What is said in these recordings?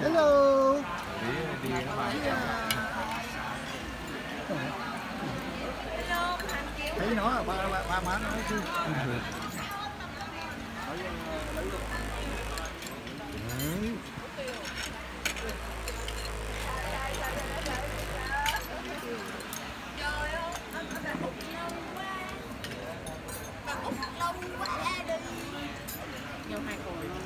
Hello. Đi nó vào. Thấy nó ba má nó chứ. Nhau hai cổ luôn.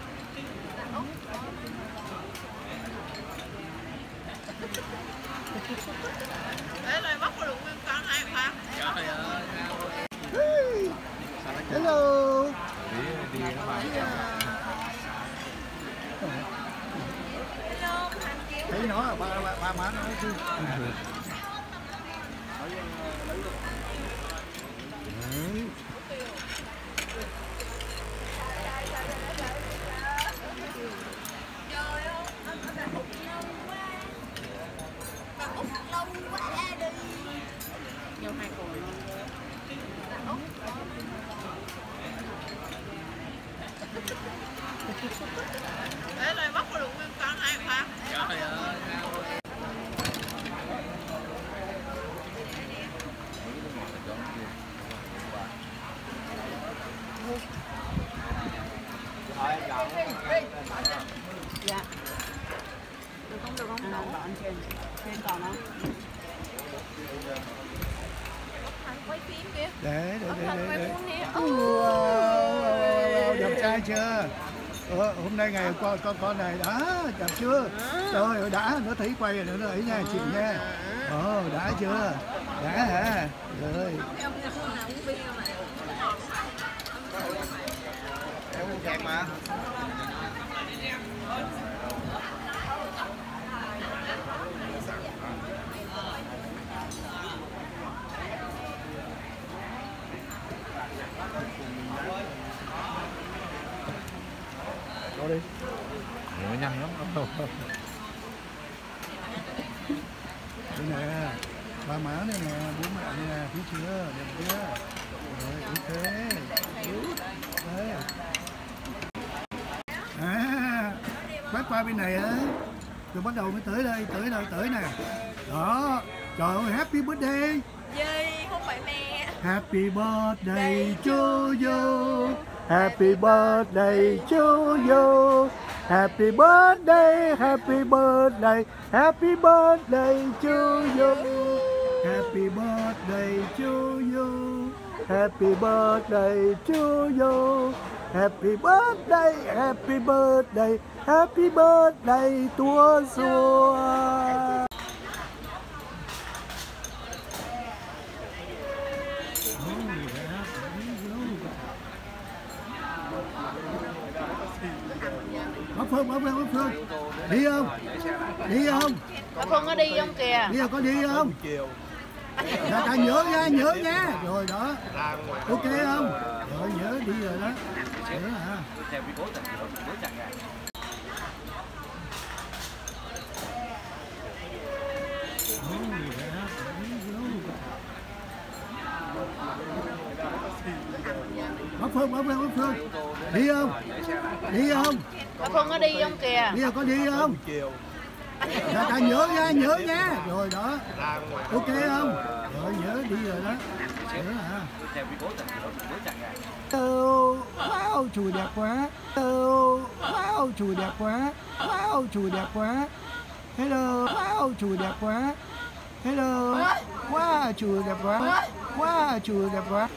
Đấy rồi bắt được nguyên con hai hả? Trời ơi. Hello. Đi nó vào. Thấy nó ba má nó chứ. Nhau hai cổ luôn. Đấy rồi bắt được nguyên con hai hả? Trời ơi. Dạ. Được không? Được không? Còn trên còn không? Quay phim kìa. Để. Wow, Đẹp trai chưa? Hôm nay ngày con này đã đẹp chưa? Trời ơi đã, nó thấy quay rồi nó ấy nha chị nha. Đã chưa? Đã hả? Rồi. Em uống chạc mà. Đâu đi. Nó nhanh lắm. Đây nè, ba má này nè, bố mẹ này nè, thấy chưa? Đẹp chưa? Rồi, thế. Đấy. Quét qua bên này á, rồi bắt đầu mới tới đây, tới nè. Đó, trời ơi, happy birthday. Gì, không phải mẹ. Happy birthday to you. Happy birthday to you. Happy birthday, happy birthday, happy birthday to you. Happy birthday to you. Happy birthday to you. Happy birthday, happy birthday, happy birthday to you. Bác Phương, đi không? Đi không? Bà Phương có đi không kìa? Đi có đi không? Ta nhớ nha. Rồi đó. Ok không? Rồi nhớ đi rồi đó. Nhớ hả? Bác Phương, đi không? Đi không? Bà Phương có đi không kìa? Đi có đi không? Ta nhớ nha. Rồi đó. Ok không? Rồi nhớ đi rồi đó. Nhớ hả? Wow, chùi đẹp quá. Wow, chùi đẹp quá. Wow, chùi đẹp quá. Hello, wow, chùi đẹp quá. Hello, wow, chùi đẹp quá. Wow, chùi đẹp quá.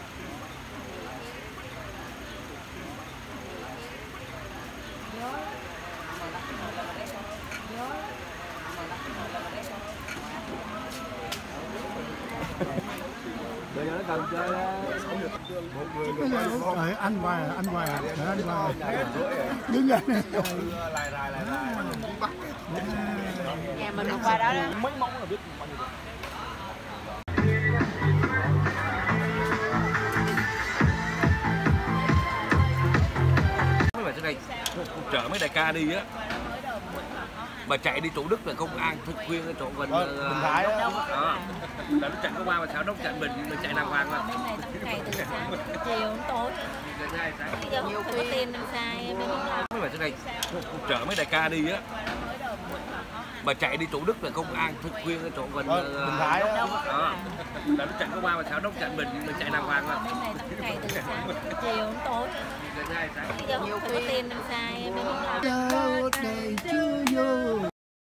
Bây giờ nó cần chơi một người Trời, ăn hoài. Đứng lên. Nhà mình qua đó đó. mấy món là biết bao nhiêu. Mấy bạn trên đây chở mấy đại ca đi á, mà chạy đi Thủ Đức là công an thực khuyên ở chỗ gần Bình Thái đó. Là nó chạy có qua mà sao nó chạy mình chạy đàng hoàng mà. Bên này từ ngày từ sáng chiều đến tối. Bây giờ không có tiền làm sai em mới làm. Mấy bạn trên đây chở mấy đại ca đi á, Mà chạy đi chỗ Đức là công an thực khuyên cái chỗ gần Bình Thái đó. Là nó chặn có qua mà sao nó chặn mình chạy đàng hoàng mà. Bên này tao cày từ sáng chiều đến tối. Bây giờ không phải có tiền mình xài mình không làm. Đâu đầy chưa vô.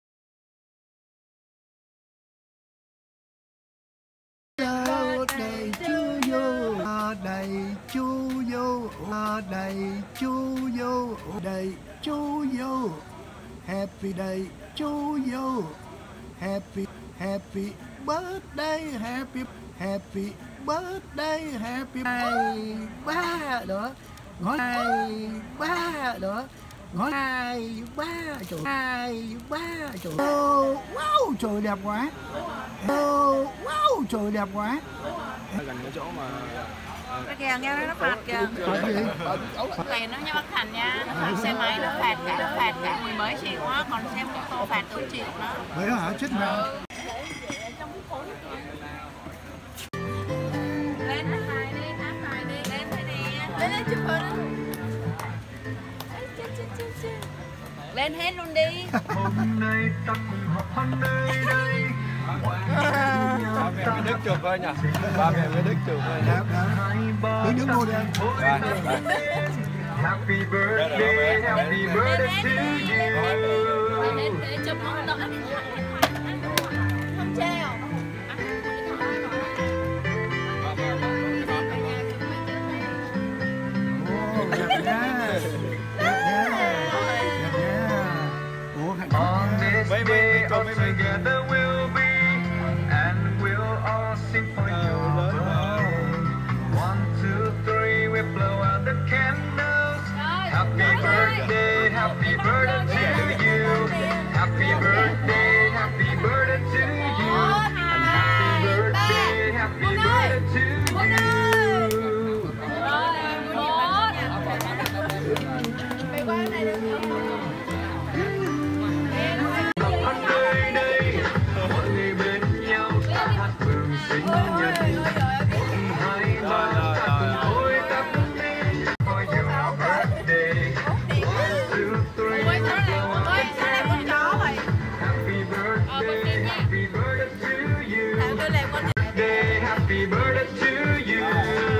Đâu đầy chưa vô. Đầy chu vô. Đầy chu vô. Đầy chu vô. Happy day chu vô. Happy birthday, happy birthday, happy day. Ba đó. Ngói 2, 3 đó. Ngói 2, 3 trời. 2, 3 trời. Wow, trời đẹp quá. Wow, trời đẹp quá. Gần cái chỗ mà Nó kìa, nghe nó phạt kìa. Phạt gì? Tiền nó nha bác Thành nha. Nó phạt xe máy, nó phạt cả 10 mấy triệu á. Còn xe mô tô phạt 4 triệu đó. Vậy hả? Chết mẹ. Lên hài đi, hát hài đi. Lên thế nè. Lên chụp hình. Lên hết luôn đi. hôm nay ta cùng họp hân nơi đây. Ba mẹ với Đức chụp thôi nhỉ? Ba mẹ với Đức chụp thôi. Đứng ngồi đi anh. Happy birthday, happy birthday to you. Lên để chụp một tấm điện thoại. Không treo. Đẹp nha. On this day all together we'll be, and we'll all sing for you. 1, 2, 3, we blow out the candles. Happy birthday to you. Happy birthday to you. And happy birthday to you. Mày qua này được không? Nơi đây mọi người bên nhau ta hát mừng sinh nhật. Hai ba ta cùng thôi ta cùng đi for your birthday. 1, 2, 3, Ôi, sao này con chó vậy? happy birthday to you. Thằng tôi làm con Happy birthday to you.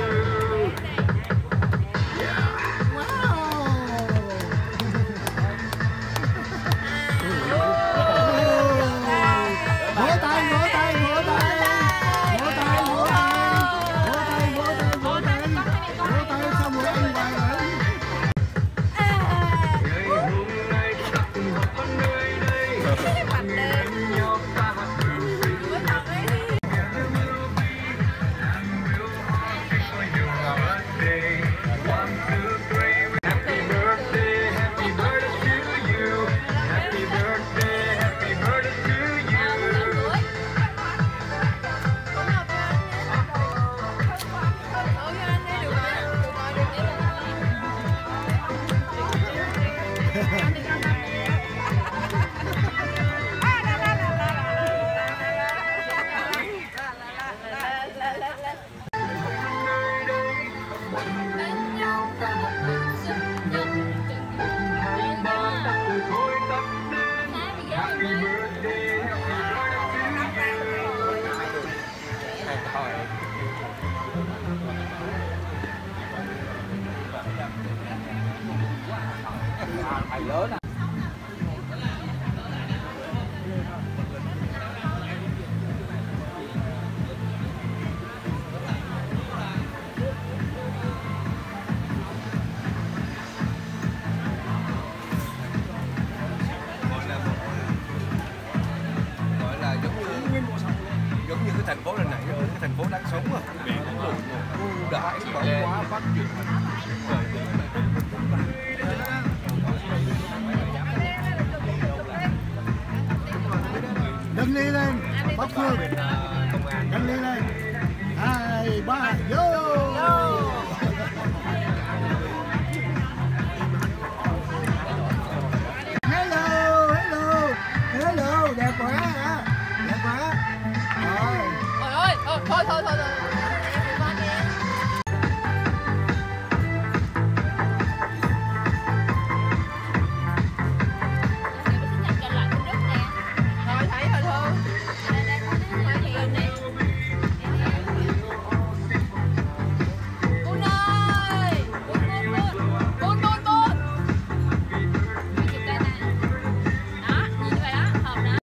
Giống như cái thành phố này cái thành phố đáng sống mà biển cũng lụt ưu đãi bão quá phát triển. Nâng ly lên, Bắc Phương. Nâng ly lên. 2, 3, vô.